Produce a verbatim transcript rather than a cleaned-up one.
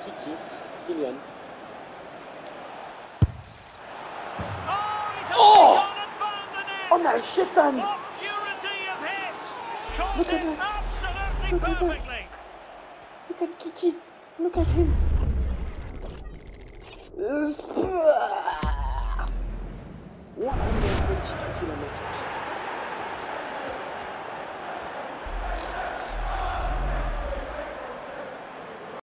Kiki, Kylian. Oh! Oh no, shit, man! What purity of hit! Caught Look at it that! absolutely Look at that! perfectly. Look at Kiki! Look at him! one hundred twenty-two